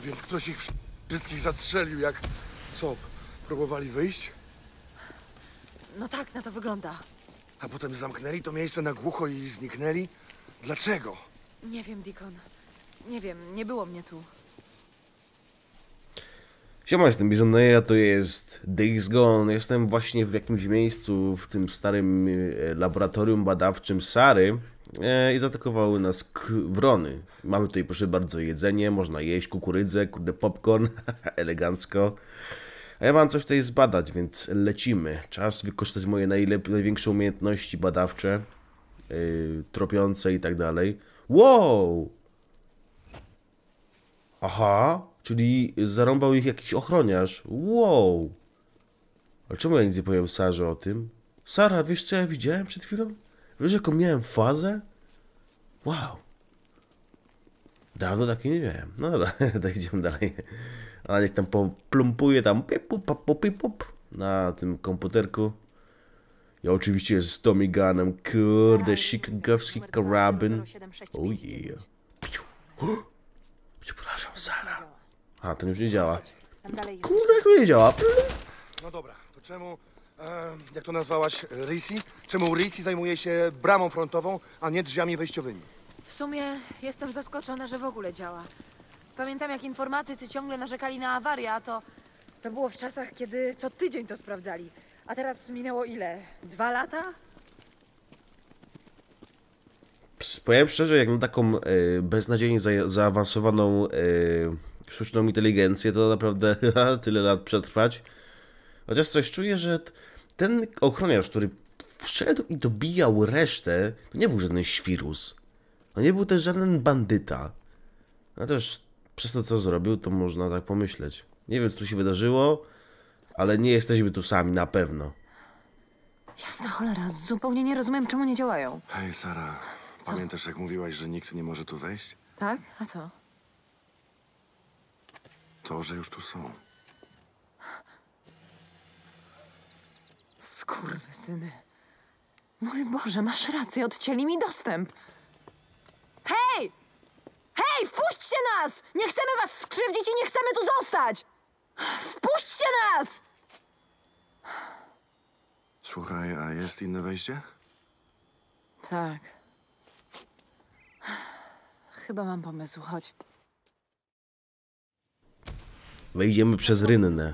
Więc ktoś ich wszystkich zastrzelił, jak... Co? Próbowali wyjść? No tak, na to wygląda. A potem zamknęli to miejsce na głucho i zniknęli? Dlaczego? Nie wiem, Deacon. Nie wiem, nie było mnie tu. Siema, jestem Bizon, a to jest Days Gone. Jestem właśnie w jakimś miejscu, w tym starym laboratorium badawczym Sary i zaatakowały nas wrony. Mamy tutaj, proszę bardzo, jedzenie, można jeść kukurydzę, kurde, popcorn, elegancko. A ja mam coś tutaj zbadać, więc lecimy. Czas wykorzystać moje największe umiejętności badawcze, tropiące i tak dalej. Wow! Aha, czyli zarąbał ich jakiś ochroniarz. Wow! Ale czemu ja nic nie powiem Sarze o tym? Sara, wiesz co ja widziałem przed chwilą? Wiesz jaką miałem fazę? Wow! Dawno takiej nie miałem. No dobra, to idziemy dalej. A niech tam poplumpuje tam na tym komputerku. Ja oczywiście z Tommy Gunem. Kurde, chicagowski karabin. Oh yeah. Przepraszam, Sara. A, ten już nie działa. Kurde, jak to nie działa? No dobra, to czemu... jak to nazwałaś? Risi? Czemu Risi zajmuje się bramą frontową, a nie drzwiami wejściowymi? W sumie jestem zaskoczona, że w ogóle działa. Pamiętam, jak informatycy ciągle narzekali na awarię, a to było w czasach, kiedy co tydzień to sprawdzali. A teraz minęło ile? 2 lata? Powiem szczerze, jak na taką beznadziejnie zaawansowaną sztuczną inteligencję, to naprawdę tyle lat przetrwać. Chociaż coś czuję, że ten ochroniarz, który wszedł i dobijał resztę, to nie był żaden świrus. To nie był też żaden bandyta. A też przez to, co zrobił, to można tak pomyśleć. Nie wiem, co tu się wydarzyło, ale nie jesteśmy tu sami, na pewno. Jasna cholera, zupełnie nie rozumiem, czemu nie działają. Hej, Sara. Co? Pamiętasz, jak mówiłaś, że nikt nie może tu wejść? Tak? A co? To, że już tu są. Skurwysyny. Mój Boże, masz rację, odcięli mi dostęp. Hej! Hej, wpuśćcie nas! Nie chcemy was skrzywdzić i nie chcemy tu zostać! Wpuśćcie nas! Słuchaj, a jest inne wejście? Tak. Chyba mam pomysł, chodź. Wejdziemy przez rynnę.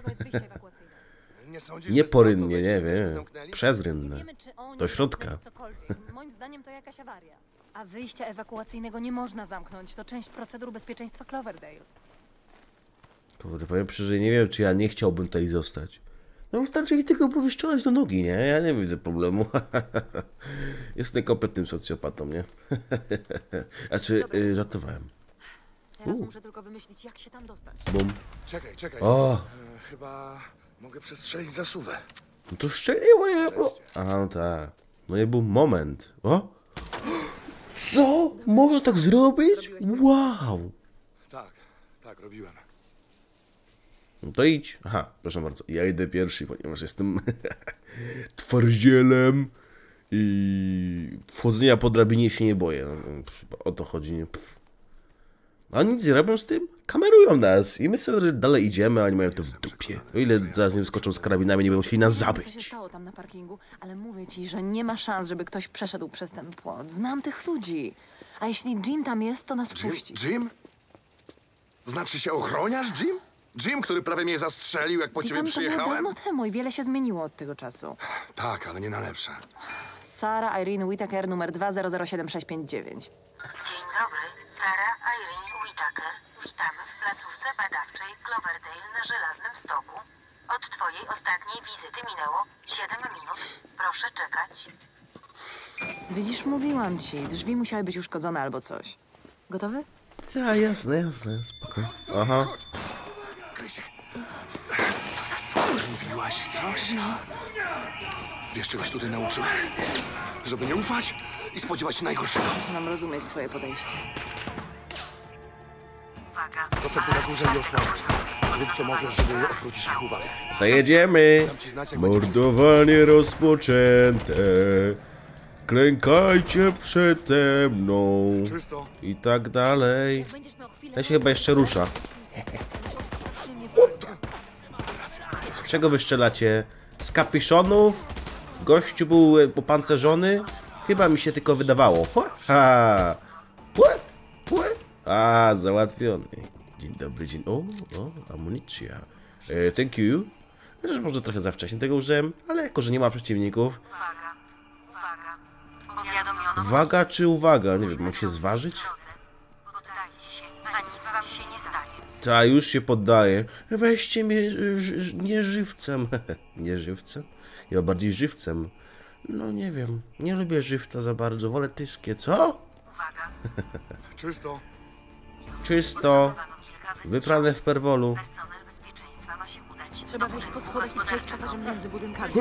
Nie sądzisz, Nie że po to rynnie, wejście nie byśmy wiem. zamknęli? Przez rynnę. Wiemy, czy oni Do środka. zamknęli cokolwiek. Moim zdaniem to jakaś awaria. A wyjścia ewakuacyjnego nie można zamknąć. To część procedur bezpieczeństwa Cloverdale. Kurde, powiem szczerze, nie wiem, czy ja nie chciałbym tutaj zostać. No wystarczy ich tylko powyszczelać do nogi, nie? Ja nie widzę problemu. Jest niekompletnym socjopatą, nie? Znaczy, żartowałem. Teraz muszę tylko wymyślić, jak się tam dostać. Bum. Czekaj. O, Chyba mogę przestrzelić zasuwę. no to szczeliło je. A, no tak. No nie był moment. O? Co? Można tak zrobić? Wow. Tak, robiłem. No to idź. Aha, proszę bardzo. Ja idę pierwszy, ponieważ jestem twardzielem i wchodzenia po drabinie się nie boję. No, o to chodzi, nie? Pff. A nic nie robią z tym? Kamerują nas i my sobie dalej idziemy, a oni mają to w dupie. O ile zaraz nie wyskoczą z karabinami, nie będą chcieli nas Co się zabić. stało tam na parkingu, ale mówię ci, że nie ma szans, żeby ktoś przeszedł przez ten płot. Znam tych ludzi. A jeśli Jim tam jest, to nas wpuści. Jim? Znaczy się ochroniarz Jim? Jim, który prawie mnie zastrzelił, jak po ciebie To było przyjechałem? dawno temu i wiele się zmieniło od tego czasu. Tak, ale nie na lepsze. Sara Irene Whittaker, numer 2007659. Dzień dobry, Sara Irene Whittaker. Witamy w placówce badawczej Cloverdale na Żelaznym Stoku. Od twojej ostatniej wizyty minęło 7 minut. Proszę czekać. Widzisz, mówiłam ci, drzwi musiały być uszkodzone albo coś. Gotowy? Tak, jasne, spoko. Aha. Krysie, co za skór mówiłaś coś? No. Wiesz, czegoś tutaj nauczyłem? Żeby nie ufać i spodziewać się najgorszego. Zaczynam rozumieć twoje podejście. Uwaga. Zostań tu na górze i osłaniać. Zrób co możesz, żeby odwrócić ich uwagę. To jedziemy. Mordowanie rozpoczęte. Klękajcie przede mną. Czysto. I tak dalej. Będziesz miał chwilę Ten się chyba jeszcze rusza. Z czego wy strzelacie? Z kapiszonów? Gościu był opancerzony? Chyba mi się tylko wydawało. Ha! A, załatwiony. Dzień dobry, dzień... O, amunicja. Thank you. Chociaż może trochę za wcześnie tego użyłem, ale jako, że nie ma przeciwników... Uwaga, uwaga. Powiadomiono... Waga czy uwaga? Nie wiem, mam się zważyć? Poddajcie się, a nic wam się nie stanie. Ta, już się poddaję. Weźcie mnie nie żywcem. Nie żywcem? Ja bardziej żywcem. No nie wiem, nie lubię żywca za bardzo, wolę tyskie, co? Uwaga. Czysto. Czysto, Dano kilka wystrzałów. wyprane w perwolu. Personel bezpieczeństwa ma się udać Trzeba do wejść po budynku schodach i przejść gospodarczego. pasażem między budynkami.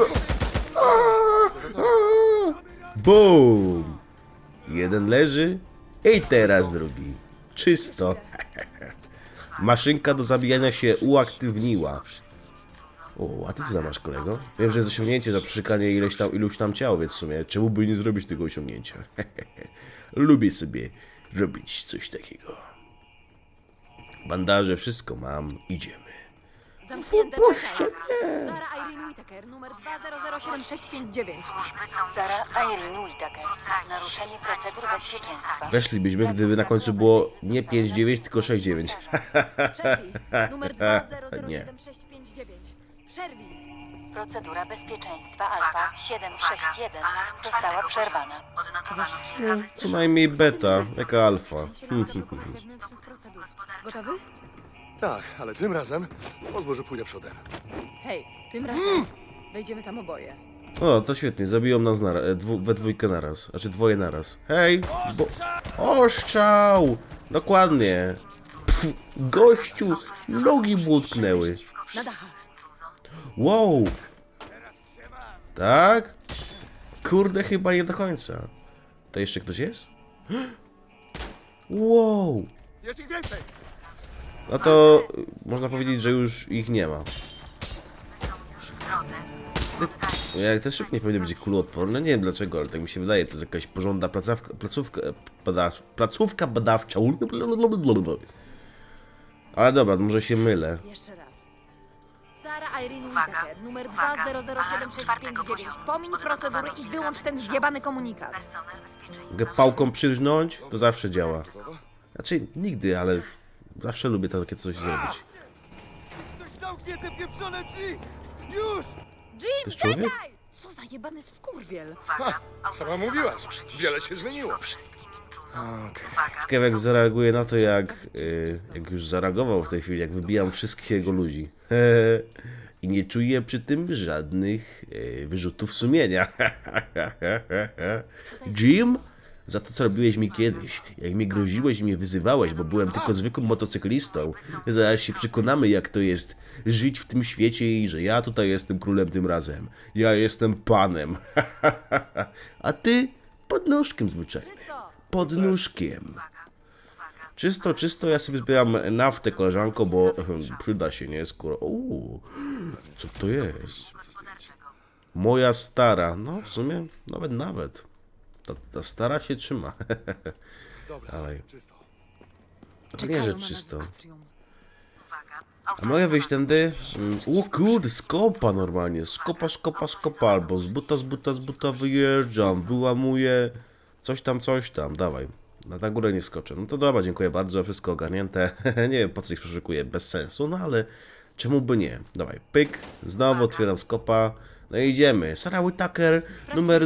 Boom! Jeden leży i teraz drugi. Czysto. Maszynka do zabijania się uaktywniła. O, a ty co tam masz, kolego? Wiem, że jest osiągnięcie za przeszukanie iluś tam ciał, więc w sumie czemu by nie zrobić tego osiągnięcia? Lubię sobie robić coś takiego. Bandaże, wszystko mam, idziemy. Zamknięte, czekaj. Sara Irene Whittaker, numer 2007659. Służby są Sara Irene Whittaker. Naruszenie procedur bezpieczeństwa. Weszlibyśmy, gdyby na końcu było nie 5-9, tylko 6-9. Przerwij. Numer Nie. 2007659. Przerwij. Procedura bezpieczeństwa Alfa 761 została przerwana. odnotowano kilka wystrzałów. Co najmniej beta, jaka alfa. Wewnętrznych procedur. Gotowy? Tak, ale tym razem pozwól, że pójdę przodem. Hej, tym razem wejdziemy tam oboje. O, to świetnie, zabiją nas we dwójkę naraz. Znaczy dwoje naraz. Hej! Ostrzał! Dokładnie. Pff, gościu, nogi mu utknęły. Na dachach. Wow! Tak? Kurde, chyba nie do końca. To jeszcze ktoś jest? Wow! Jest ich więcej! No to można powiedzieć, że już ich nie ma. Ja też nie powinien być kuloodporny, nie wiem dlaczego, ale tak mi się wydaje, to jest jakaś porządna placówka badawcza. Ale dobra, może się mylę. Jeszcze raz. Sara Irene Uwaga, Whittaker, numer uwaga. 2007659. Pomiń procedury i wyłącz ten zjebany komunikat. Personel bezpieczeństwa. Mogę pałką przyznąć, to zawsze działa. Gotowa? Znaczy, nigdy, ale zawsze lubię takie coś zrobić. Ktoś zamknie te pieprzone drzwi! Już! To Jim, jest człowiek? czekaj! Co za jebany skurwiel. Uwaga, sama mówiłaś. Wiele się zmieniło. wszystkim intruzom. Okej. Uwaga, Ciekawe jak zareaguje na to, jak już zareagował w tej chwili, jak wybijam wszystkich jego ludzi. I nie czuję przy tym żadnych wyrzutów sumienia. Jim? Za to, co robiłeś mi kiedyś, jak mnie groziłeś i mnie wyzywałeś, bo byłem tylko zwykłym motocyklistą. Zaraz się przekonamy, jak to jest żyć w tym świecie i że ja tutaj jestem królem tym razem. Ja jestem panem. A ty pod nóżkiem zwyczajnie. Pod nóżkiem. Czysto, czysto, ja sobie zbieram naftę, koleżanko, bo przyda się, nie? Skoro... Co to jest? gospodarczego. Moja stara. No, w sumie nawet. Ta stara się trzyma. Dobra, Dalej. czysto. Nie, że czysto. Uwaga, A mogę wyjść tędy? O kurde, skopa normalnie. Skopa. Albo z buta wyjeżdżam, wyłamuję. Coś tam. Dawaj. Na górę nie wskoczę. No to dobra, dziękuję bardzo, wszystko ogarnięte. Nie wiem, po co ich przeszukuję, bez sensu, no ale czemu by nie? Dawaj, pyk. Znowu otwieram skopa. No i idziemy. Sara Whittaker, numer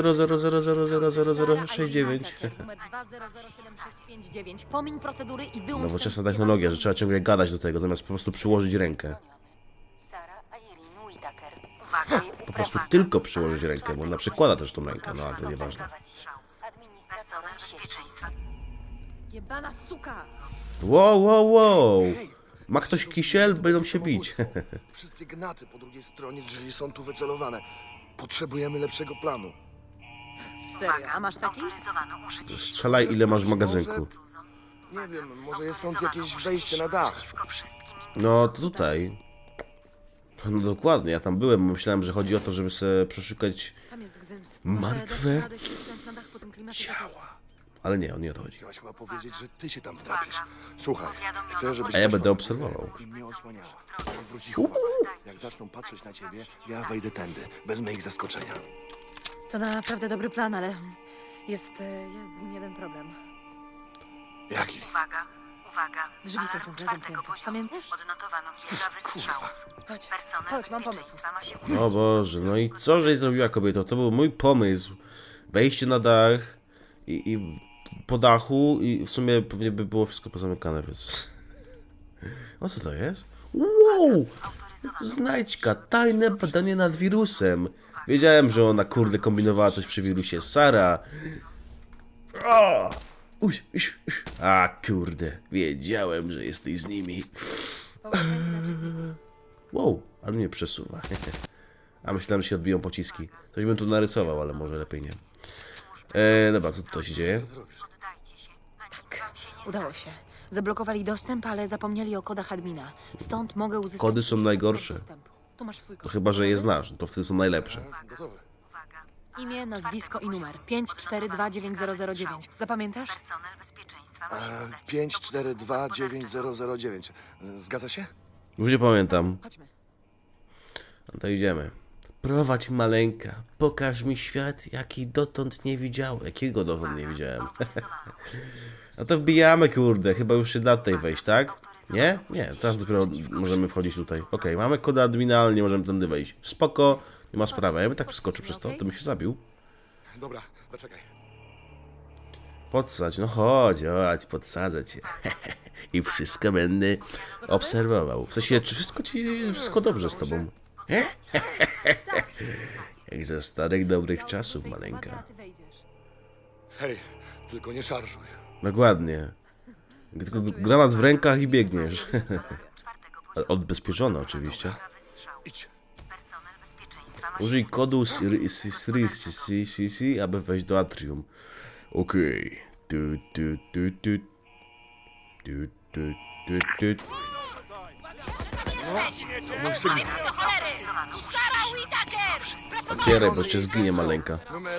000000069. Numer 2007659. Pomiń procedury i wyłącz Nowoczesna ten technologia, że trzeba ciągle gadać do tego, zamiast po prostu przyłożyć rękę. Sara Irene Whittaker. uwaga. Po prostu tylko przyłożyć rękę, bo ona przykłada też tą rękę, no ale to nieważne. Z administratorem Personel sieci. bezpieczeństwa. Jebana suka! Wow. Ma ktoś kisiel? Będą się bić. Wszystkie gnaty po drugiej stronie drzwi są tu wycelowane. Potrzebujemy lepszego planu. Serio, a masz taki? Autoryzowano użycie Strzelaj ile masz w magazynku. Nie wiem, może jest stąd jakieś wejście na dach. przeciwko wszystkim No to tutaj. No dokładnie, ja tam byłem, myślałem, że chodzi o to, żeby sobie przeszukać Tam jest gzyms. Martwe Może dasz radę się spiąć na dach po tym klimacie. ciała. Ale nie, on nie o to chodzi. Chciałaś chyba powiedzieć, że ty się tam wdrapiesz. Słuchaj, chcę, żebyś... A ja będę weszła obserwował. i mnie osłaniała. Jak wróci uwagę, jak zaczną patrzeć na ciebie, ja wejdę tędy. Wezmę ich zaskoczenia. To naprawdę dobry plan, ale jest z nim jeden problem. Jaki? Uwaga, uwaga. Drzwi są Alarm ciągle 4. zamknięte. poziomu. Pamiętasz? Odnotowano kilka wystrzałów. Chodź, Personel chodź, mam pomysł. bezpieczeństwa ma się O Boże, no i co żeś zrobiła, kobieto? To był mój pomysł. Wejście na dach i po dachu i w sumie pewnie by było wszystko pozamykane, więc... O co to jest? Wow! Znajdźka, tajne badanie nad wirusem. Wiedziałem, że ona kurde kombinowała coś przy wirusie. Sara. O! A kurde, wiedziałem, że jesteś z nimi. Wow, ale mnie przesuwa. A myślałem, że się odbiją pociski. Coś bym tu narysował, ale może lepiej nie. Dobra, co tutaj się dzieje? Poddajcie się, a nic wam się nie Udało się. Zablokowali dostęp, ale zapomnieli o kodach admina. Stąd mogę uzyskać... Kody są najgorsze. dostępu. Tu masz swój To kod. chyba, że je znasz, to wtedy są najlepsze. Gotowe. Uwaga. Imię, nazwisko i numer. 5429009. Zapamiętasz? Personel bezpieczeństwa ma się udać. 5429009. Zgadza się? Już nie pamiętam. Chodźmy. No to idziemy. Prowadź maleńka, pokaż mi świat, jaki dotąd nie widziałem. Jakiego dotąd nie widziałem. No to wbijamy, kurde. Chyba już się da tutaj wejść, tak? Nie? Nie, teraz dopiero możemy wchodzić tutaj. Okej, mamy kod admina, ale nie możemy tędy wejść. Spoko, nie ma sprawy. Ja bym tak przeskoczył przez to, to bym się zabił. Dobra, zaczekaj. Podsadź, no chodź, podsadzę cię. I wszystko będę obserwował. W sensie, czy wszystko dobrze z tobą? Jak ze starych, dobrych czasów, maleńka. Hej, tylko nie szarżuj. Dokładnie. Tylko granat w rękach i biegniesz. Odbezpieczony oczywiście. Idź. Personel bezpieczeństwa ma się Użyj kodu CC, aby wejść do atrium. Okej. Otwieraj, bo jeszcze zginie maleńka. Numer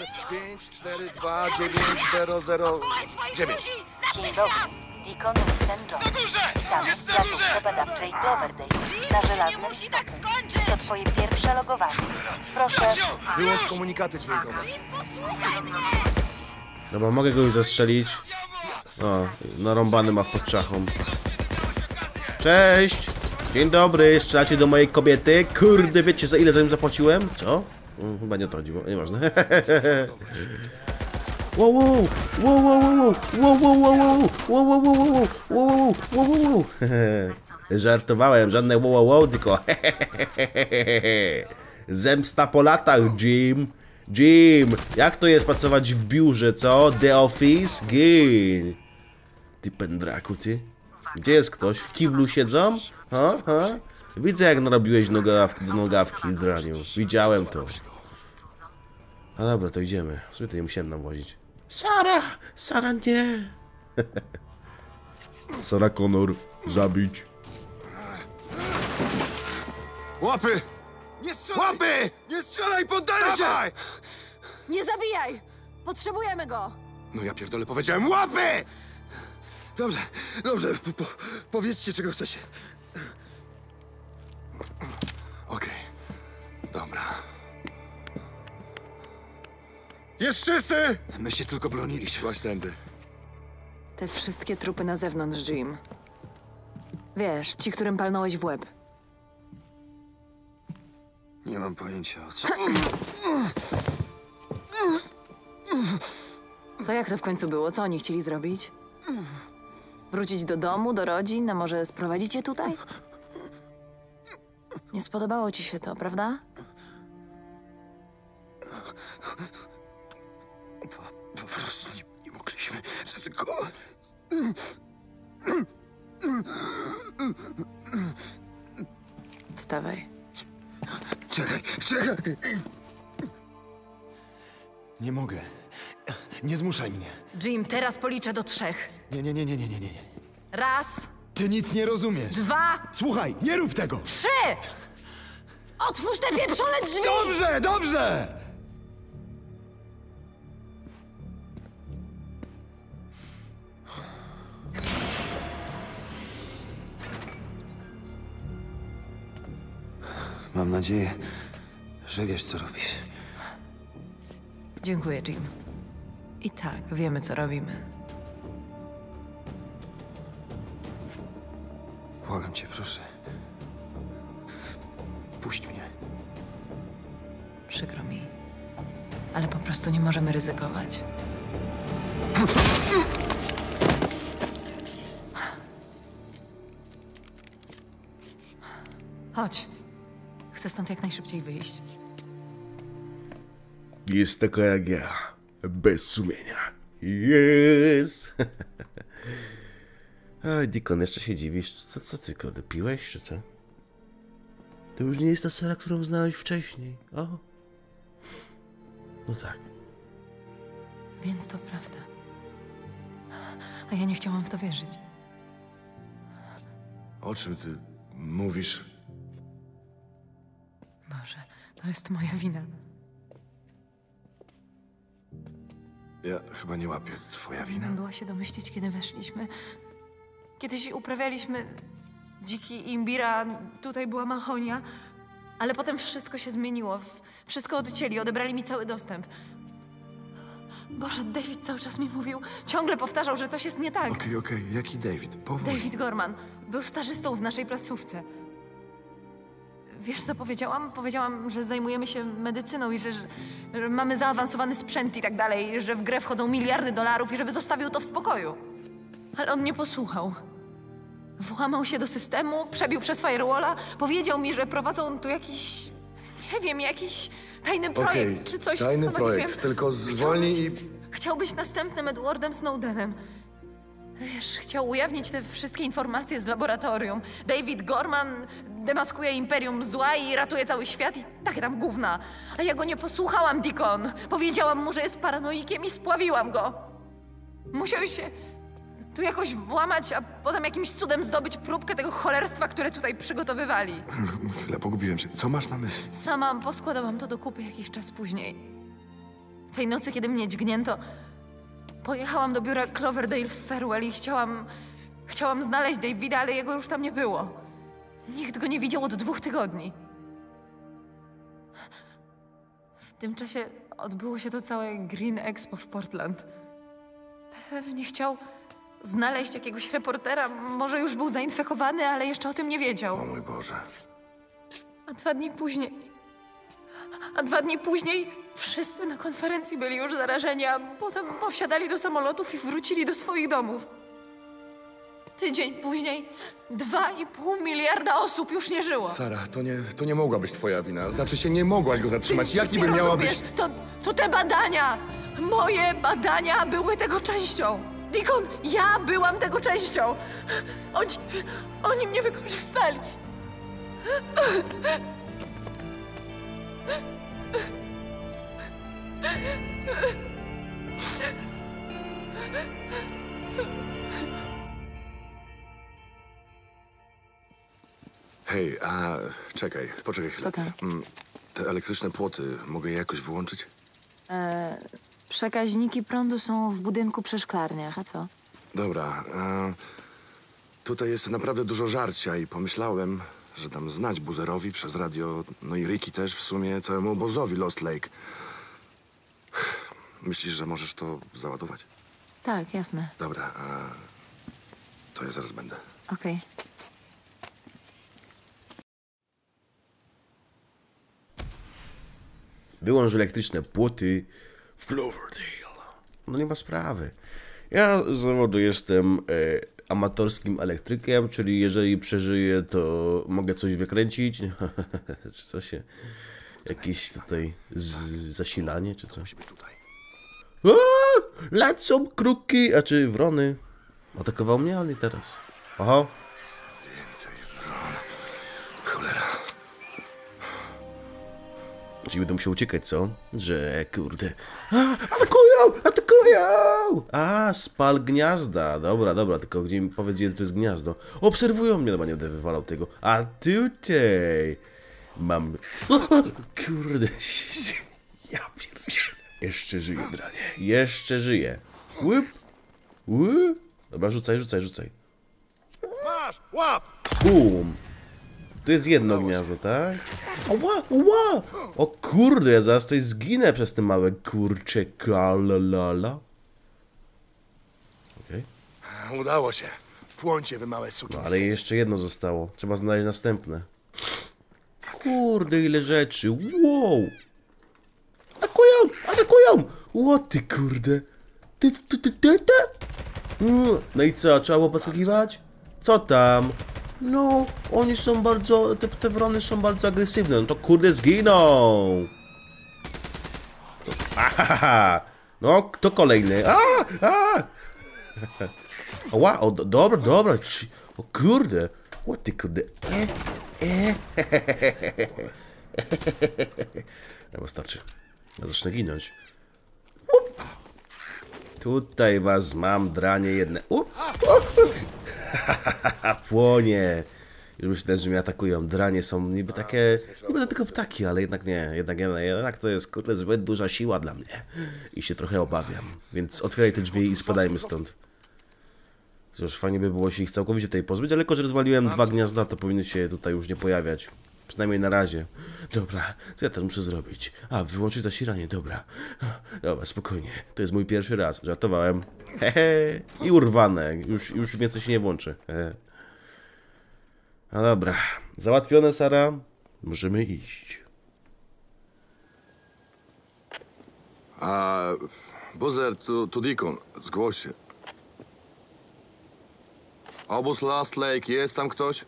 5429009. Dzień dobry. Deacon Wilson John. Witamy w placówce badawczej Cloverdale na żelaznym stoku. To twoje pierwsze logowanie. Proszę. Wyłącz komunikaty dźwiękowe. Dobra, mogę go już zastrzelić. O, narąbany ma w podczachą. Cześć! Dzień dobry, strzelacie do mojej kobiety. Kurde, wiecie za ile za nim zapłaciłem? Co? Chyba nie o to chodziło, nieważne. Wow, wow, wow, wow, wow, wow, wow, wow, wow, wow, wow, wow, wow. Żartowałem, żadne wow, wow, wow, tylko zemsta po latach, Jim. Jim, jak to jest pracować w biurze, co? The Office? Gin. Ty pędraku, ty. Gdzie jest ktoś? W kiblu siedzą? Ha? Ha? Widzę, jak narobiłeś nogawki do nogawki, draniu. Widziałem to. A dobra, to idziemy. W sumie to nie musiałem nam wozić. Sara! Sara, nie! Sara Connor, zabić. Łapy! Nie strzelaj! Łapy! Nie strzelaj, poddaj się! Nie zabijaj! Potrzebujemy go! No ja pierdolę, powiedziałem łapy! Dobrze, dobrze, powiedzcie, czego chcecie. Okej, dobra. Jest czysty! My się tylko broniliśmy. Właśnie tędy. Te wszystkie trupy na zewnątrz, Jim. Wiesz, ci, którym palnąłeś w łeb. Nie mam pojęcia o co. To jak to w końcu było? Co oni chcieli zrobić? Wrócić do domu, do rodzin, a może sprowadzić je tutaj? Nie spodobało ci się to, prawda? Po prostu nie mogliśmy ryzykować. Wstawaj. Czekaj, czekaj! Nie mogę. Nie zmuszaj mnie. Jim, teraz policzę do 3. Nie. Raz, Ty nic nie rozumiesz. 2, Słuchaj, nie rób tego! 3! Otwórz te pieprzone drzwi! Dobrze, dobrze! Mam nadzieję, że wiesz, co robisz. Dziękuję, Jim. I tak, wiemy, co robimy. Błagam cię, proszę. Puść mnie. Przykro mi. Ale po prostu nie możemy ryzykować. Chodź. Chcę stąd jak najszybciej wyjść. Jest taka jak ja. Bez sumienia. Yes! Oj, Deacon, jeszcze się dziwisz. Co ty, kurde, piłeś, czy co? To już nie jest ta Sara, którą znałeś wcześniej. O. No tak. Więc to prawda. A ja nie chciałam w to wierzyć. O czym ty mówisz? Boże, to jest moja wina. Ja chyba nie łapię. Twoja wina? Powinnam była się domyślić, kiedy weszliśmy. Kiedyś uprawialiśmy dziki imbir, a tutaj była mahonia. Ale potem wszystko się zmieniło. Wszystko odcięli, odebrali mi cały dostęp. Boże, David cały czas mi mówił, ciągle powtarzał, że coś jest nie tak. Okej. Jaki David? Powoli. David Gorman był stażystą w naszej placówce. Wiesz, co powiedziałam? Powiedziałam, że zajmujemy się medycyną i że mamy zaawansowany sprzęt i tak dalej, że w grę wchodzą miliardy dolarów i żeby zostawił to w spokoju. Ale on nie posłuchał. Włamał się do systemu, przebił przez firewalla, powiedział mi, że prowadzą tu jakiś, nie wiem, jakiś tajny projekt czy coś. Tajny sama projekt, nie wiem. tylko zwolnij i... Chciał być następnym Edwardem Snowdenem. Wiesz, chciał ujawnić te wszystkie informacje z laboratorium. David Gorman demaskuje imperium zła i ratuje cały świat i takie tam gówna. A ja go nie posłuchałam, Deacon. Powiedziałam mu, że jest paranoikiem i spławiłam go. Musiał się tu jakoś włamać, a potem jakimś cudem zdobyć próbkę tego cholerstwa, które tutaj przygotowywali. Chwilę, pogubiłem się. Co masz na myśli? Sama poskładałam to do kupy jakiś czas później. Tej nocy, kiedy mnie dźgnięto, pojechałam do biura Cloverdale w Farewell i chciałam znaleźć Davida, ale jego już tam nie było. Nikt go nie widział od 2 tygodni. W tym czasie odbyło się to całe Green Expo w Portland. Pewnie chciał znaleźć jakiegoś reportera. Może już był zainfekowany, ale jeszcze o tym nie wiedział. O mój Boże. A 2 dni później wszyscy na konferencji byli już zarażeni, a potem powsiadali do samolotów i wrócili do swoich domów. Tydzień później 2,5 miliarda osób już nie żyło. Sara, to nie mogła być twoja wina. Znaczy się, nie mogłaś go zatrzymać. Jaki by miała być... To te badania! Moje badania były tego częścią! Deacon, ja byłam tego częścią! Oni mnie wykorzystali! Hej, czekaj, poczekaj chwilę. Co tam? Te elektryczne płoty, mogę je jakoś wyłączyć? Przekaźniki prądu są w budynku przy szklarniach, a co? Dobra, tutaj jest naprawdę dużo żarcia i pomyślałem, że dam znać Buzerowi przez radio, no i Ricky też w sumie całemu obozowi Lost Lake. Myślisz, że możesz to załadować? Tak, jasne. Dobra, to ja zaraz będę. Okej. Wyłącz elektryczne płoty w Cloverdale. No nie ma sprawy. Ja z zawodu jestem amatorskim elektrykiem, czyli jeżeli przeżyję, to mogę coś wykręcić. Czy co się... Jakieś tutaj zasilanie, czy co? Musi być tutaj. O! Lecą kruki, a czy wrony. Atakował mnie, ale nie teraz. Aha. Więcej wron. Cholera. Czyli będę musiał uciekać, co? Że kurde. Atakują! Atakują! Spal gniazda. Dobra, tylko gdzie mi powiedz, gdzie to jest gniazdo. Obserwują mnie, chyba nie będę wywalał tego. A tutaj mam... Kurde. Ja pierdzielę. Jeszcze żyję, dranie. Jeszcze żyję. Łyp. Łyp. Dobra, rzucaj. Masz! Łap! Bum. Tu jest jedno gniazdo, tak? Ła, ła! O kurde, ja zaraz tutaj zginę przez te małe kurczeka, lalala. Okej. Udało się. Płońcie wy małe suki. No, ale jeszcze jedno zostało. Trzeba znaleźć następne. Kurde, ile rzeczy. Wow! Atakują! Atakują! Ło ty kurde. Ty. No i co, trzeba było poskakiwać? Co tam? No, oni są bardzo, te wrony są bardzo agresywne, no to kurde zginą! Ahaha! No, kto kolejny? Ła, o, dobra, o kurde! O ty kurde, Chyba starczy, ja zacznę ginąć. Tutaj was mam, dranie jedne. Płonie. Już myślę, że mnie atakują. Dranie są niby takie... Niby to tylko ptaki, ale jednak nie. Jednak to jest kurde zbyt duża siła dla mnie. I się trochę obawiam. Więc otwieraj te drzwi i spadajmy stąd. Cóż, fajnie by było się ich całkowicie tutaj pozbyć, ale jako, że rozwaliłem 2 gniazda, to powinny się tutaj już nie pojawiać. Przynajmniej na razie. Dobra, co ja teraz muszę zrobić? A, wyłączyć zasilanie, dobra. Dobra, spokojnie. To jest mój pierwszy raz. Żartowałem. Hehe. I urwane. Już więcej się nie włączy. Hehe. No dobra. Załatwione, Sara. Możemy iść. A... Buzer, tu Deacon. Zgłoś się. Obóz Last Lake. Jest tam ktoś?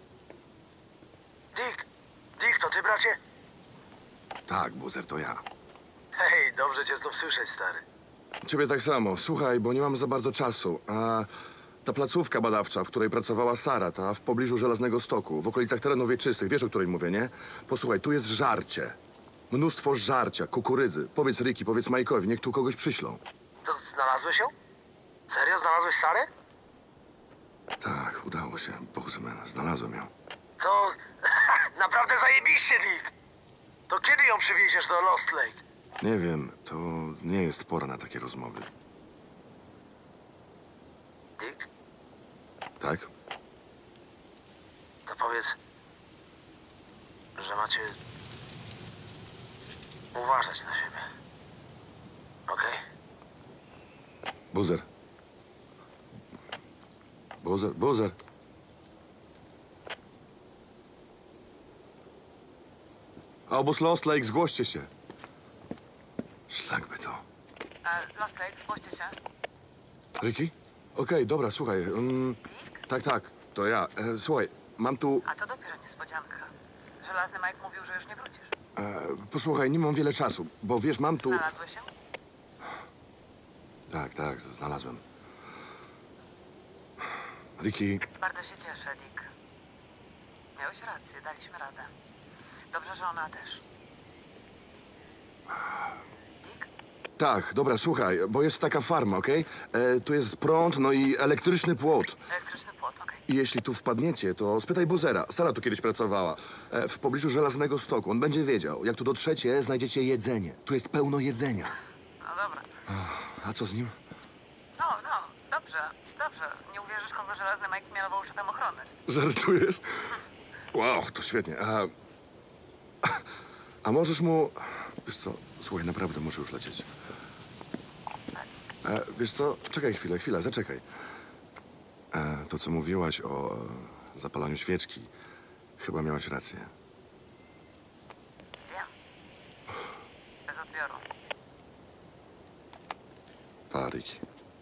Dick, to ty, bracie? Tak, Buzer, to ja. Hej, dobrze cię znów słyszeć, stary. Ciebie tak samo. Słuchaj, bo nie mam za bardzo czasu. A ta placówka badawcza, w której pracowała Sara, ta w pobliżu Żelaznego Stoku, w okolicach terenów wieczystych, wiesz, o której mówię, nie? Posłuchaj, tu jest żarcie. Mnóstwo żarcia, kukurydzy. Powiedz Ricky, powiedz Mike'owi, niech tu kogoś przyślą. To znalazłeś ją? Serio? Znalazłeś Sarę? Tak, udało się. Boże, znalazłem ją. To... naprawdę zajebiście, Dick! To kiedy ją przywieziesz do Lost Lake? Nie wiem, to nie jest pora na takie rozmowy. Dick, Tak? to powiedz, że macie uważać na siebie. Okej? Buzer. Buzer. Obóz Lost Lake, zgłoście się. Szlak by to. Lost Lake, zgłoście się. Ricky? Okej, dobra, słuchaj. Tak, to ja. Słuchaj, mam tu... A to dopiero niespodzianka. Żelazny Mike mówił, że już nie wrócisz. Posłuchaj, nie mam wiele czasu, bo wiesz, mam tu... Znalazłeś się? Tak, znalazłem. Ricky, Bardzo się cieszę, Dick. Miałeś rację, daliśmy radę. Dobrze, że ona też. Dick? tak, dobra, słuchaj, bo jest taka farma, okej? Tu jest prąd, no i elektryczny płot. Elektryczny płot, okej. I jeśli tu wpadniecie, to spytaj Buzera. Sara tu kiedyś pracowała. W pobliżu Żelaznego Stoku. On będzie wiedział. Jak tu dotrzecie, znajdziecie jedzenie. Tu jest pełno jedzenia. No dobra. A co z nim? No, dobrze. Nie uwierzysz, kogo Żelazny Mike mianował szefem ochrony. Żartujesz? Wow, to świetnie. A możesz mu... Wiesz co, słuchaj, naprawdę muszę już lecieć. Wiesz co, czekaj chwilę, zaczekaj. To, co mówiłaś o zapalaniu świeczki, chyba miałaś rację. Wiem. Bez odbioru. Pa, Ricky.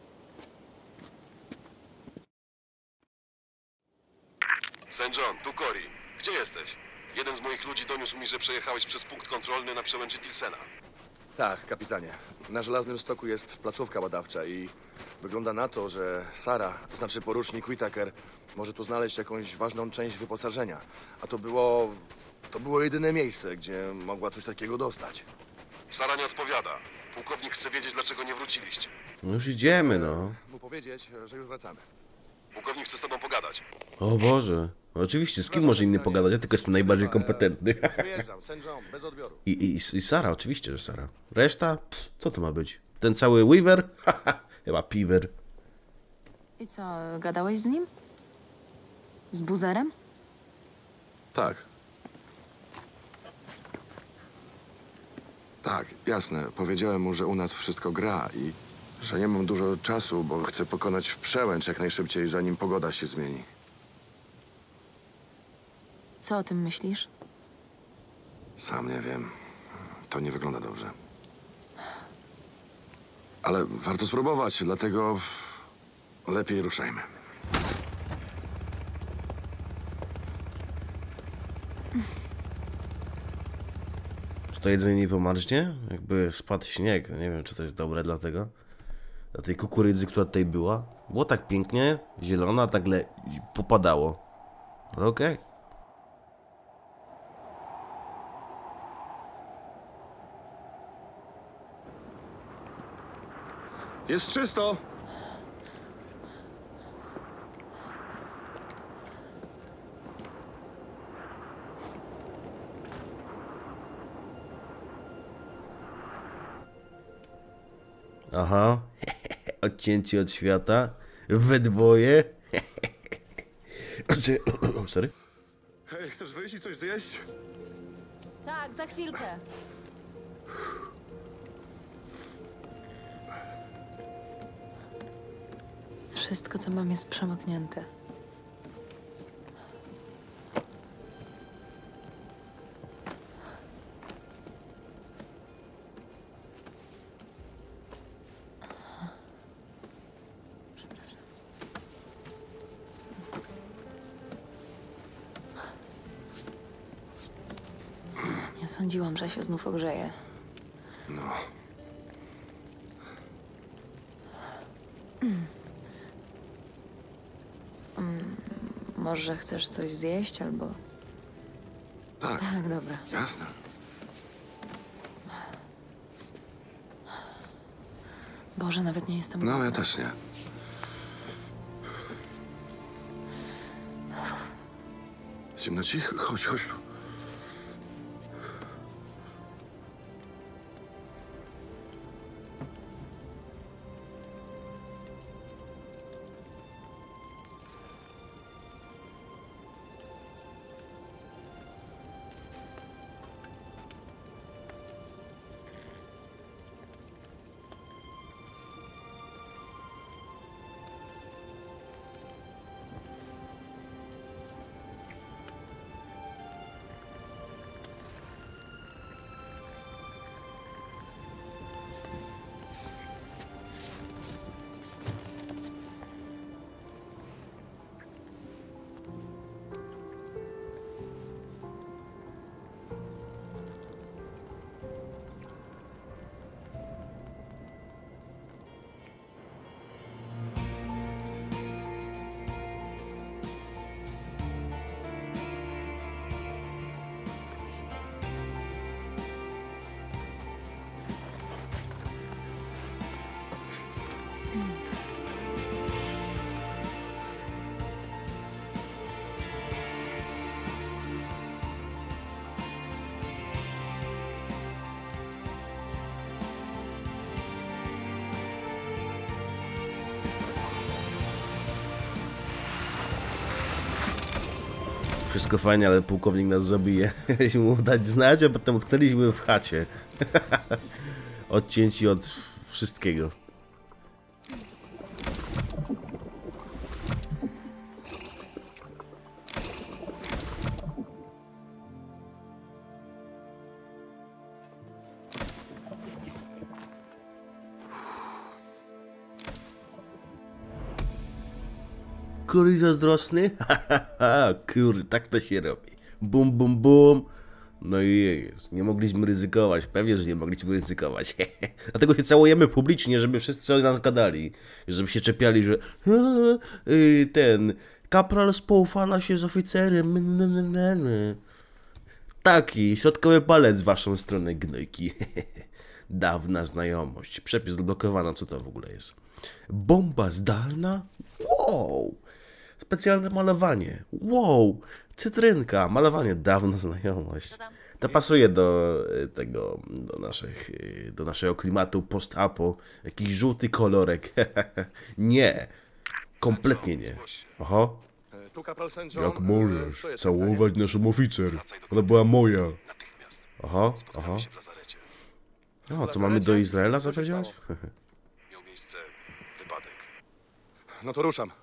St. John, tu Cory. Gdzie jesteś? Jeden z moich ludzi doniósł mi, że przejechałeś przez punkt kontrolny na przełęczy Tilsena. Tak, kapitanie. Na Żelaznym Stoku jest placówka badawcza i wygląda na to, że Sara, znaczy porucznik Whittaker, może tu znaleźć jakąś ważną część wyposażenia. A to było jedyne miejsce, gdzie mogła coś takiego dostać. Sara nie odpowiada. Pułkownik chce wiedzieć, dlaczego nie wróciliście. No już idziemy, no. Mu powiedzieć, że już wracamy. Pułkownik chce z tobą pogadać. O Boże. Oczywiście, z kim może inny pogadać? Ja tylko jestem najbardziej kompetentny. Wyjeżdżam, St. John, bez odbioru. I Sara, oczywiście, że Sara. Reszta? Pff, co to ma być? Ten cały Weaver? Chyba Piver. I co, gadałeś z nim? Z Buzerem? Tak. Tak, jasne. Powiedziałem mu, że u nas wszystko gra i że nie mam dużo czasu, bo chcę pokonać przełęcz jak najszybciej, zanim pogoda się zmieni. Co o tym myślisz? Sam nie wiem. To nie wygląda dobrze. Ale warto spróbować, dlatego lepiej ruszajmy. Czy to jedzenie nie pomarznie? Jakby spadł śnieg. Nie wiem, czy to jest dobre dla tego. Dla tej kukurydzy, która tutaj była. Było tak pięknie, zielona, tak popadało. Ale okej. Jest czysto! Aha. Odcięci od świata. We dwoje. Sorry. Hej, chcesz wyjść i coś zjeść? Tak, za chwilkę. Wszystko, co mam, jest przemoknięte. Nie sądziłam, że się znów ogrzeje. No. Może chcesz coś zjeść, albo... Tak, Tak, dobra. jasne. Boże, nawet nie jestem No, ja głodna. też nie. Zimno ci? Chodź, chodź tu. Wszystko fajnie, ale pułkownik nas zabije. Mieliśmy mu dać znać, a potem utknęliśmy w chacie. Odcięci od wszystkiego. Kury zazdrosny? Kurde, tak to się robi. Bum, bum, bum. No i jest. Nie mogliśmy ryzykować. Pewnie, że nie mogliśmy ryzykować. Dlatego się całujemy publicznie, żeby wszyscy o nas gadali. Żeby się czepiali, że ten kapral spoufala się z oficerem. Taki środkowy palec w waszą stronę, gnojki. Dawna znajomość. Przepis odblokowano. Co to w ogóle jest? Bomba zdalna? Wow! Specjalne malowanie. Wow! Cytrynka. Malowanie. Dawna znajomość. To pasuje do tego, do naszego klimatu post-apo. Jakiś żółty kolorek. Nie. Kompletnie nie. Oho. Tu kapral St. John. Jak możesz Co jest całować naszą oficer? Wracaj do Ona była moja. Natychmiast. Aha, Spotkamy aha. się w lazarecie. O, co mamy do Izraela zapowiedzieć? Miał miejsce wypadek. No to ruszam.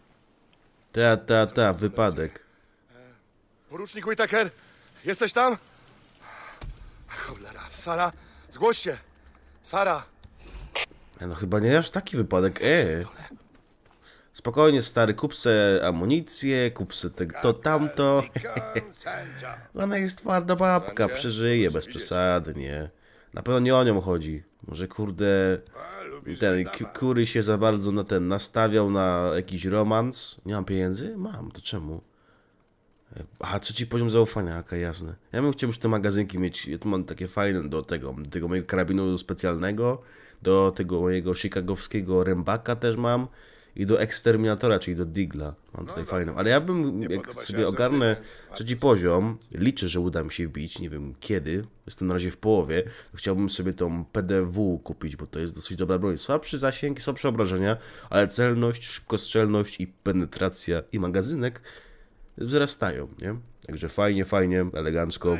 Wypadek. Porucznik Whittaker, jesteś tam? Cholera. Sara, zgłoś się. Sara. No chyba nie aż taki wypadek, Spokojnie, stary, kup se amunicję, kup se to, tamto. Ona jest twarda babka, przeżyje bez przesady, nie? Na pewno nie o nią chodzi. Może kurde, ten Kury się za bardzo na ten nastawiał na jakiś romans. Nie mam pieniędzy? Mam, to czemu? Aha, 3. poziom zaufania, okej, jasne. Ja bym chciał już te magazynki mieć, ja tu mam takie fajne do tego mojego karabinu specjalnego, do tego mojego chicagowskiego rębaka też mam i do eksterminatora, czyli do Digla. Mam tutaj fajną, ale ja bym, jak sobie ogarnę 3. poziom, liczę, że uda mi się wbić, nie wiem kiedy, jestem na razie w połowie, to chciałbym sobie tą PDW kupić, bo to jest dosyć dobra broń. Słabszy zasięg, słabsze obrażenia, ale celność, szybkostrzelność i penetracja i magazynek wzrastają, nie? Także fajnie, elegancko.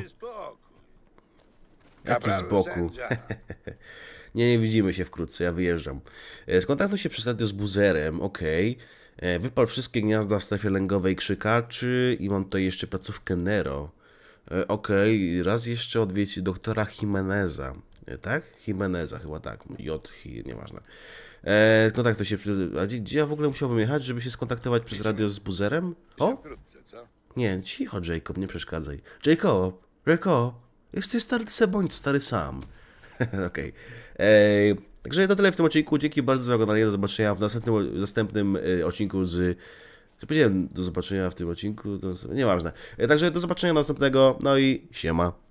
Jaki z boku? Nie widzimy się wkrótce, ja wyjeżdżam. Skontaktuj się przez radio z buzerem, okej. Wypal wszystkie gniazda w strefie lęgowej krzykaczy i mam tutaj jeszcze placówkę Nero. Okej, raz jeszcze odwiedź doktora Jimeneza. Tak? Jimeneza, chyba tak. Nieważne. Skontaktuj się a gdzie ja w ogóle musiałbym jechać, żeby się skontaktować przez radio z buzerem? O? Nie, cicho, Jacob, nie przeszkadzaj. Jacob, jesteś stary, bądź stary sam. Okej. Także to tyle w tym odcinku. Dzięki bardzo za oglądanie. Do zobaczenia w następnym odcinku z... Co powiedziałem? Do zobaczenia w tym odcinku? Nieważne. Także do zobaczenia następnego. No i siema.